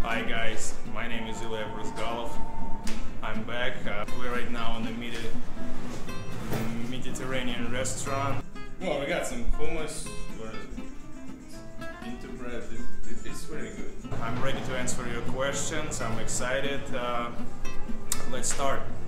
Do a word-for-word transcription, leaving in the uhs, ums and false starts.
Hi guys, my name is BryzBag. I'm back. Uh, we're right now in the Medi Mediterranean restaurant. Well, we got some hummus. What is it? Into bread. It, it, it's very good. I'm ready to answer your questions. I'm excited. Uh, let's start.